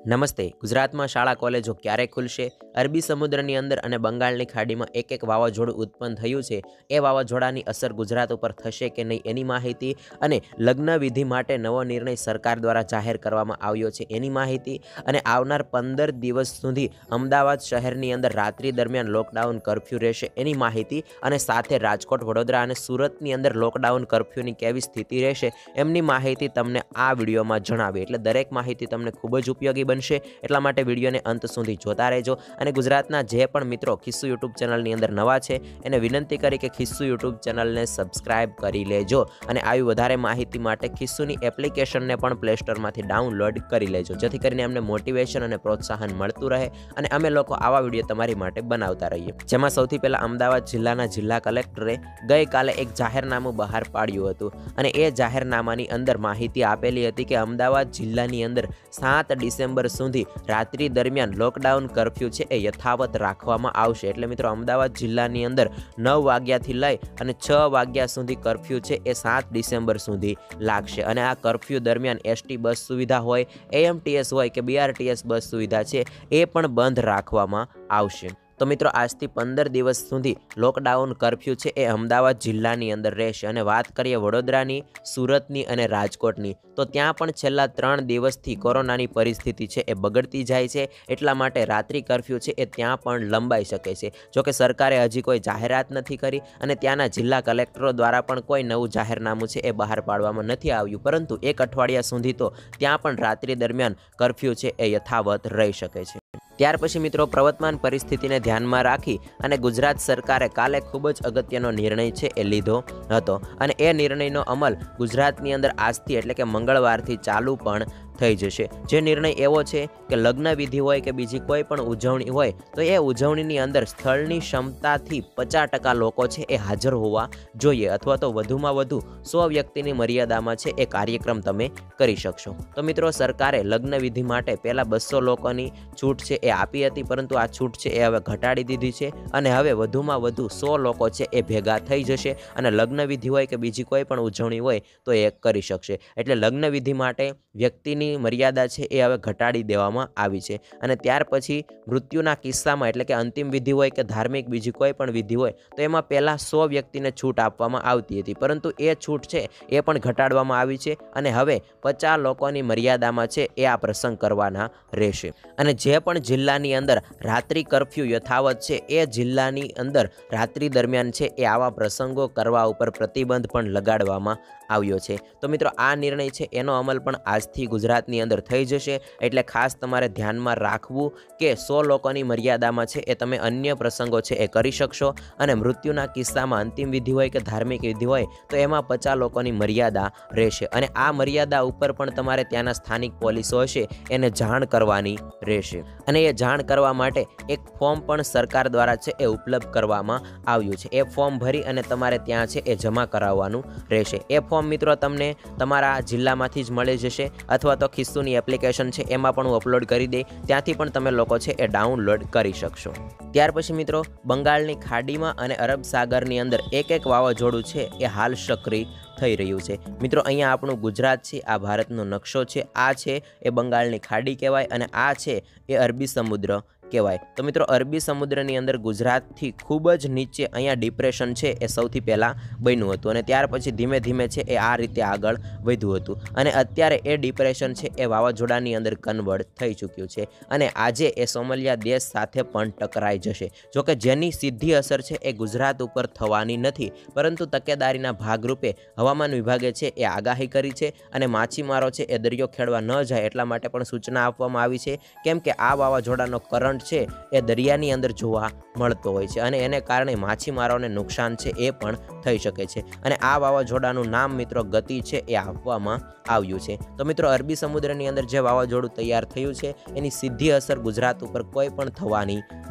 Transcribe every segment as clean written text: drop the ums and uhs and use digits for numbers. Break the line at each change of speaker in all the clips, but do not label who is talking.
નમસ્તે। ગુજરાતમાં શાળા કોલેજો ક્યારે ખુલશે? અરબી સમુદ્રની અંદર અને બંગાળની ખાડીમાં એક વાવાઝોડું ઉત્પન્ન થયું છે। એ વાવાઝોડાની અસર ગુજરાત ઉપર થશે કે નહીં એની માહિતી અને લગ્ન વિધિ માટે નવો નિર્ણય સરકાર દ્વારા જાહેર કરવામાં આવ્યો છે એની માહિતી અને આવનાર 15 દિવસ સુધી અમદાવાદ શહેરની અંદર રાત્રિ દરમિયાન લોકડાઉન કર્ફ્યુ રહેશે એની માહિતી અને સાથે રાજકોટ, વડોદરા અને સુરતની અંદર લોકડાઉન કર્ફ્યુની કેવી સ્થિતિ રહેશે એમની માહિતી તમને આ વિડીયોમાં જણાવી। એટલે દરેક માહિતી તમને ખૂબ જ ઉપયોગી બનશે, એટલા માટે વિડીયોને અંત સુધી જોતા રહેજો। અને ગુજરાતના જે પણ મિત્રો ખિસ્સુ યુટ્યુબ ચેનલની અંદર નવા છે એને વિનંતી કરી કે ખિસ્સુ યુટ્યુબ ચેનલને સબસ્ક્રાઇબ કરી લેજો અને આવી વધારે માહિતી માટે ખિસ્સુની એપ્લિકેશનને પણ પ્લે સ્ટોરમાંથી ડાઉનલોડ કરી લેજો, જેથી કરીને અમને મોટિવેશન અને પ્રોત્સાહન મળતું રહે અને અમે લોકો આવા વિડીયો તમારી માટે બનાવતા રહીએ। જેમાં સૌથી પહેલાં અમદાવાદ જિલ્લાના જિલ્લા કલેક્ટરે ગઈકાલે એક જાહેરનામું બહાર પાડ્યું હતું અને એ જાહેરનામાની અંદર માહિતી આપેલી હતી કે અમદાવાદ જિલ્લાની અંદર 7 ડિસેમ્બર સુધી રાત્રિ દરમિયાન લોકડાઉન કર્ફ્યુ છે એ યથાવત રાખવામાં આવશે। એટલે મિત્રો અમદાવાદ જિલ્લાની અંદર 9 વાગ્યાથી લઈ અને 6 વાગ્યા સુધી કર્ફ્યુ છે એ 7 ડિસેમ્બર સુધી લાગશે અને આ કર્ફ્યુ દરમિયાન એસટી બસ સુવિધા હોય, એએમટીએસ હોય કે બીઆરટીએસ બસ સુવિધા છે એ પણ બંધ રાખવામાં આવશે। તો મિત્રો આજથી 15 દિવસ સુધી લોકડાઉન કર્ફ્યુ છે એ અમદાવાદ જિલ્લાની અંદર રહેશે। અને વાત કરીએ વડોદરાની, સુરતની અને રાજકોટની, તો ત્યાં પણ છેલ્લા 3 દિવસથી કોરોનાની પરિસ્થિતિ છે એ બગડતી જાય છે, એટલા માટે રાત્રિ કર્ફ્યુ છે એ ત્યાં પણ લંબાઈ શકે છે। જોકે સરકારે હજી કોઈ જાહેરાત નથી કરી અને ત્યાંના જિલ્લા કલેક્ટરો દ્વારા પણ કોઈ નવું જાહેરનામું છે એ બહાર પાડવામાં નથી આવ્યું, પરંતુ 1 અઠવાડિયા સુધી તો ત્યાં પણ રાત્રિ દરમિયાન કર્ફ્યુ છે એ યથાવત રહી શકે છે। ત્યાર પછી મિત્રો પ્રવર્તમાન પરિસ્થિતિને ધ્યાનમાં રાખી અને ગુજરાત સરકારે કાલે ખૂબ જ અગત્યનો નિર્ણય છે એ લીધો હતો અને એ નિર્ણયનો અમલ ગુજરાતની અંદર આજથી એટલે કે મંગળવારથી ચાલુ પણ થઈ જશે। જે નિર્ણય એવો છે કે લગ્ન વિધિ હોય કે બીજી કોઈ પણ ઉજવણી હોય તો એ ઉજવણીની અંદર સ્થળની ક્ષમતાથી 50% લોકો છે એ હાજર હોવા જોઈએ અથવા તો વધુમાં વધુ 100 વ્યક્તિની મર્યાદામાં છે એ કાર્યક્રમ તમે કરી શકશો। તો મિત્રો સરકારે લગ્ન વિધિ માટે પહેલાં 200 લોકોની છૂટ છે એ આપી હતી, પરંતુ આ છૂટ છે એ હવે ઘટાડી દીધી છે અને હવે વધુમાં વધુ 100 લોકો છે એ ભેગા થઈ જશે અને લગ્ન વિધિ હોય કે બીજી કોઈ પણ ઉજવણી હોય તો એ કરી શકશે। એટલે લગ્ન વિધિ માટે વ્યક્તિની મર્યાદા છે એ હવે ઘટાડી દેવામાં આવી છે અને ત્યાર પછી મૃત્યુના કિસ્સામાં એટલે કે અંતિમ વિધિ હોય કે ધાર્મિક બીજી કોઈ પણ વિધિ હોય તો એમાં પહેલાં 100 વ્યક્તિને છૂટ આપવામાં આવતી હતી, પરંતુ એ છૂટ છે એ પણ ઘટાડવામાં આવી છે અને હવે 50 લોકોની મર્યાદામાં છે એ આ પ્રસંગ કરવાના રહેશે। અને જે પણ જિલ્લાની અંદર રાત્રિ કર્ફ્યુ યથાવત છે એ જિલ્લાની અંદર રાત્રિ દરમિયાન છે એ આવા પ્રસંગો કરવા ઉપર પ્રતિબંધ પણ લગાડવામાં આવ્યો છે। તો મિત્રો આ નિર્ણય છે એનો અમલ પણ આજથી ગુજરાતની અંદર થઈ જશે, એટલે ખાસ તમારે ધ્યાનમાં રાખવું કે 100 લોકોની મર્યાદામાં છે એ તમે અન્ય પ્રસંગો છે એ કરી શકશો અને મૃત્યુના કિસ્સામાં અંતિમ વિધિ હોય કે ધાર્મિક વિધિ હોય તો એમાં 50 લોકોની મર્યાદા રહેશે અને આ મર્યાદા ઉપર પણ તમારે ત્યાંના સ્થાનિક પોલીસો હશે એને જાણ કરવાની રહેશે અને એ જાણ કરવા માટે એક ફોર્મ પણ સરકાર દ્વારા છે એ ઉપલબ્ધ કરવામાં આવ્યું છે। એ ફોર્મ ભરી અને તમારે ત્યાં છે એ જમા કરાવવાનું રહેશે। એ ફોર્મ મિત્રો તમને તમારા જિલ્લામાંથી જ મળી જશે અથવા તો ખિસ્સુની એપ્લિકેશન છે એમાં પણ હું અપલોડ કરી દઈ, ત્યાંથી પણ તમે લોકો છે એ ડાઉનલોડ કરી શકશો। ત્યાર પછી મિત્રો બંગાળની ખાડીમાં અને અરબ સાગરની અંદર એક વાવાઝોડું છે એ હાલ સક્રિય થઈ રહ્યું છે। મિત્રો અહીંયા આપણું ગુજરાત છે, આ ભારતનો નકશો છે, આ છે એ બંગાળની ખાડી કહેવાય અને આ છે એ અરબી સમુદ્ર કહેવાય। તો મિત્રો અરબી સમુદ્રની અંદર ગુજરાતથી ખૂબ જ નીચે અહીંયા ડિપ્રેશન છે એ સૌથી પહેલાં બન્યું હતું અને ત્યાર પછી ધીમે ધીમે છે એ આ રીતે આગળ વધ્યું હતું અને અત્યારે એ ડિપ્રેશન છે એ વાવાઝોડાની અંદર કન્વર્ટ થઈ ચૂક્યું છે અને આજે એ સોમાલિયા દેશ સાથે પણ ટકરાઈ જશે। જોકે જેની સીધી અસર છે એ ગુજરાત ઉપર થવાની નથી, પરંતુ તકેદારીના ભાગરૂપે હવામાન વિભાગે છે એ આગાહી કરી છે અને માછીમારો છે એ દરિયો ખેડવા ન જાય એટલા માટે પણ સૂચના આપવામાં આવી છે, કેમ કે આ વાવાઝોડાનો કરંટ છે એ દરિયાની અંદર જોવા મળતો હોય છે અને એને કારણે માછીમારોને નુકસાન છે એ પણ થઈ શકે છે અને આ વાવાઝોડાનું નામ મિત્રો ગતિ છે એ આપવામાં આવ્યું છે। તો મિત્રો અરબી સમુદ્રની અંદર જે વાવાઝોડું તૈયાર થયું છે એની સીધી અસર ગુજરાત ઉપર કોઈ પણ થવાની નથી।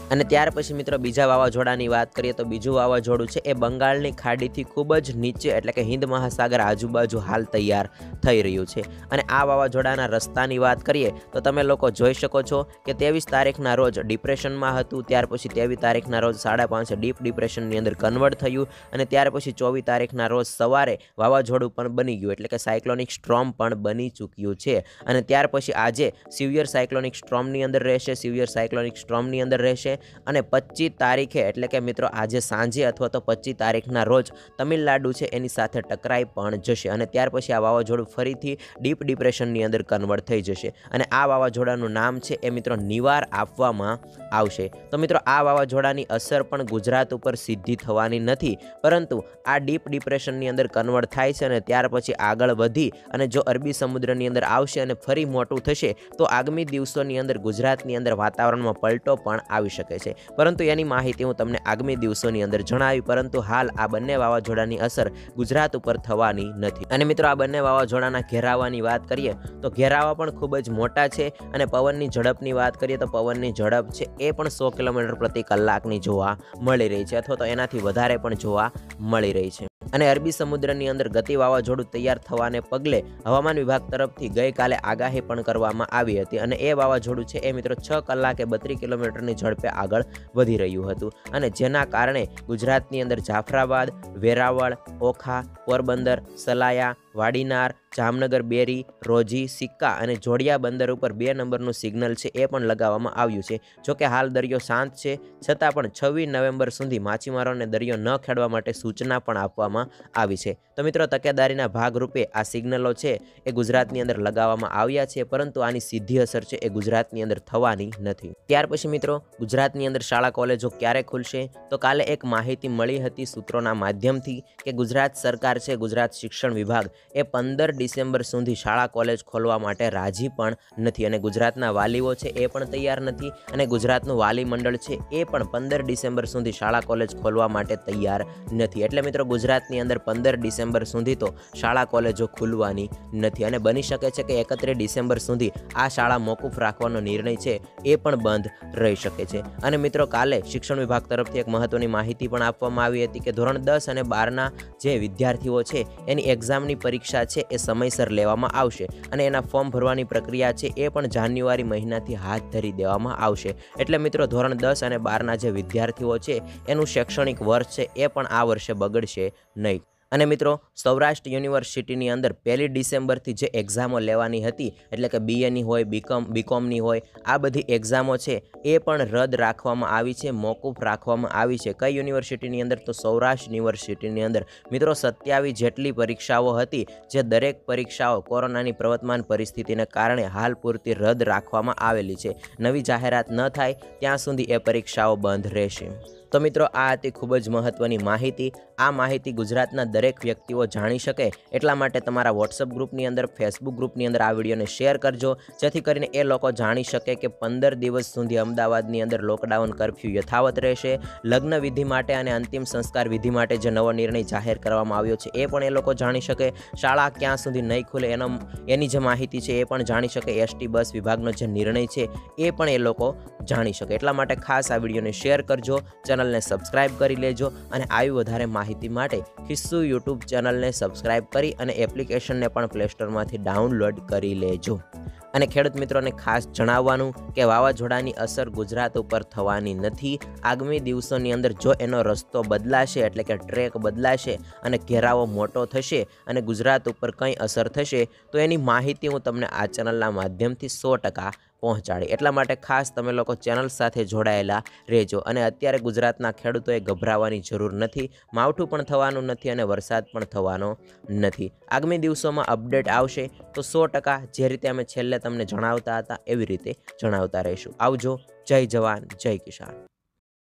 અને ત્યાર પછી મિત્રો બીજા વાવાઝોડાની વાત કરીએ તો બીજું વાવાઝોડું છે એ બંગાળની ખાડીથી ખૂબ જ નીચે એટલે કે હિન્દ મહાસાગર આજુબાજુ હાલ તૈયાર થઈ રહ્યું છે। અને આ વાવાઝોડાના રસ્તાની વાત કરીએ તો તમે લોકો જોઈ શકો છો કે 23 તારીખના રોજ ડિપ્રેશનમાં હતું, ત્યાર પછી 23 તારીખના રોજ 5.5 ડીપ ડિપ્રેશનની અંદર કન્વર્ટ થયું અને ત્યાર પછી 24 તારીખના રોજ સવારે વાવાઝોડું પણ બની ગયું એટલે કે સાયક્લોનિક સ્ટ્રોમ પણ બની ચૂક્યું છે। અને ત્યાર પછી આજે સિવિયર સાયક્લોનિક સ્ટ્રોમની અંદર રહેશે, સિવિયર સાયક્લોનિક સ્ટ્રોમની અંદર રહેશે અને 25 તારીખે એટલે કે મિત્રો આજે સાંજે અથવા તો 25 તારીખના રોજ તમિલનાડુ છે એની સાથે ટકરાઈ પણ જશે અને ત્યાર પછી આ વાવાઝોડું ફરીથી ડીપ ડિપ્રેશનની અંદર કન્વર્ટ થઈ જશે અને આ વાવાઝોડાનું નામ છે એ મિત્રો નિવાર આપવામાં આવશે। તો મિત્રો આ વાવાઝોડાની અસર પણ ગુજરાત ઉપર સીધી થવાની નથી, પરંતુ આ ડીપ ડિપ્રેશનની અંદર કન્વર્ટ થાય છે અને ત્યાર પછી આગળ વધી અને જો અરબી સમુદ્રની અંદર આવશે અને ફરી મોટું થશે તો આગામી દિવસોની અંદર ગુજરાતની અંદર વાતાવરણમાં પલટો પણ આવી શકે છે, પરંતુ એની માહિતી હું તમને આગામી દિવસોની અંદર જણાવી। પરંતુ હાલ આ બંને વાવાઝોડાની અસર ગુજરાત ઉપર થવાની નથી। અને મિત્રો આ બંને વાવાઝોડાના ઘેરાવાની વાત કરીએ તો ઘેરાવા પણ ખૂબ જ મોટા છે અને પવનની ઝડપની વાત કરીએ તો પવનની ઝડપ છે એ પણ 100 કિલોમીટર પ્રતિ કલાકની જોવા મળી રહી છે અથવા તો એનાથી વધારે પણ જોવા મળી રહી છે। અને અરબી સમુદ્રની અંદર ગતિ વાવાઝોડું તૈયાર થવાને પગલે હવામાન વિભાગ તરફથી ગઈકાલે આગાહી પણ કરવામાં આવી હતી અને એ વાવાઝોડું છે એ મિત્રો 6 કલાકે 32 કિલોમીટરની ઝડપે આગળ વધી રહ્યું હતું અને જેના કારણે ગુજરાતની અંદર જાફરાબાદ, વેરાવળ, ઓખા, પોરબંદર, સલાયા, વાડીનાર, જામનગર, બેરી, રોજી, સિક્કા અને જોડિયા બંદર ઉપર 2 નંબરનું સિગ્નલ છે એ પણ લગાવવામાં આવ્યું છે। જોકે હાલ દરિયો શાંત છે, છતાં પણ 26 નવેમ્બર સુધી માછીમારોને દરિયો ન ખેડવા માટે સૂચના પણ આપવામાં આવી છે। તો મિત્રો તકેદારીના ભાગરૂપે આ સિગ્નલો છે એ ગુજરાતની અંદર લગાવવામાં આવ્યા છે, પરંતુ આની સીધી અસર છે એ ગુજરાતની અંદર થવાની નથી। ત્યાર પછી મિત્રો ગુજરાતની અંદર શાળા કોલેજો ક્યારે ખુલશે તો કાલે એક માહિતી મળી હતી સૂત્રોના માધ્યમથી કે ગુજરાત સરકાર છે, ગુજરાત શિક્ષણ વિભાગ એ 15 ડિસેમ્બર સુધી શાળા કોલેજ ખોલવા માટે રાજી પણ નથી અને ગુજરાતના વાલીઓ છે એ પણ તૈયાર નથી અને ગુજરાતનું વાલી મંડળ છે એ પણ 15 ડિસેમ્બર સુધી શાળા કોલેજ ખોલવા માટે તૈયાર નથી। એટલે મિત્રો ગુજરાતની અંદર 15 ડિસેમ્બર સુધી તો શાળા કોલેજો ખુલવાની નથી અને બની શકે છે કે 31 ડિસેમ્બર સુધી આ શાળા મોકૂફ રાખવાનો નિર્ણય છે એ પણ બંધ રહી શકે છે। અને મિત્રો કાલે શિક્ષણ વિભાગ તરફથી એક મહત્વની માહિતી પણ આપવામાં આવી હતી કે ધોરણ 10 અને 12ના જે વિદ્યાર્થીઓ છે એની એક્ઝામની પરીક્ષા છે એ સમયસર લેવામાં આવશે અને એના ફોર્મ ભરવાની પ્રક્રિયા છે એ પણ જાન્યુઆરી મહિનાથી હાથ ધરી દેવામાં આવશે। એટલે મિત્રો ધોરણ 10 અને 12ના જે વિદ્યાર્થીઓ છે એનું શૈક્ષણિક વર્ષ છે એ પણ આ વર્ષે બગડશે નહીં। અને મિત્રો સૌરાષ્ટ્ર યુનિવર્સિટીની અંદર 1 ડિસેમ્બરથી જે એક્ઝામો લેવાની હતી એટલે કે બીએની હોય, બીકોમની હોય, આ બધી એક્ઝામો છે એ પણ રદ રાખવામાં આવી છે, મોકૂફ રાખવામાં આવી છે। કઈ યુનિવર્સિટીની અંદર તો સૌરાષ્ટ્ર યુનિવર્સિટીની અંદર મિત્રો 27 જેટલી પરીક્ષાઓ હતી જે દરેક પરીક્ષાઓ કોરોનાની પ્રવર્તમાન પરિસ્થિતિને કારણે હાલ પૂરતી રદ રાખવામાં આવેલી છે। નવી જાહેરાત ન થાય ત્યાં સુધી એ પરીક્ષાઓ બંધ રહેશે। તો મિત્રો આ હતી ખૂબ જ મહત્વની માહિતી। આ માહિતી ગુજરાતના દરેક વ્યક્તિઓ જાણી શકે એટલા માટે તમારા વોટ્સઅપ ગ્રુપની અંદર, ફેસબુક ગ્રુપની અંદર આ વિડીયોને શેર કરજો, જેથી કરીને એ લોકો જાણી શકે કે 15 દિવસ સુધી અમદાવાદની અંદર લોકડાઉન કર્ફ્યુ યથાવત રહેશે। લગ્ન વિધિ માટે અને અંતિમ સંસ્કાર વિધિ માટે જે નવો નિર્ણય જાહેર કરવામાં આવ્યો છે એ પણ એ લોકો જાણી શકે। શાળા ક્યાં સુધી નહીં ખુલે એની જે માહિતી છે એ પણ જાણી શકે। એસટી બસ વિભાગનો જે નિર્ણય છે એ પણ એ લોકો જાણી શકે। એટલા માટે ખાસ આ વિડીયોને શેર કરજો, ચેનલને સબસ્ક્રાઇબ કરી લેજો અને આવી વધારે માહિતી માટે ખિસ્સુ યુટ્યુબ ચેનલને સબસ્ક્રાઇબ કરી અને એપ્લિકેશનને પણ પ્લે સ્ટોરમાંથી ડાઉનલોડ કરી લેજો। અને ખેડૂત મિત્રોને ખાસ જણાવવાનું કે વાવાઝોડાની અસર ગુજરાત ઉપર થવાની નથી। આગામી દિવસોની અંદર જો એનો રસ્તો બદલાશે એટલે કે ટ્રેક બદલાશે અને ઘેરાવો મોટો થશે અને ગુજરાત ઉપર કંઈ અસર થશે તો એની માહિતી હું તમને આ ચેનલના માધ્યમથી 100% પહોંચાડી। એટલા માટે ખાસ તમે લોકો ચેનલ સાથે જોડાયેલા રહેજો અને અત્યારે ગુજરાતના ખેડૂતોએ ગભરાવાની જરૂર નથી। માવઠું પણ થવાનું નથી અને વરસાદ પણ થવાનો નથી। આગામી દિવસોમાં અપડેટ આવશે તો 100% જે રીતે અમે છેલ્લે તમને જણાવતા હતા એવી રીતે જણાવતા રહીશું। આવજો, જય જવાન, જય કિસાન।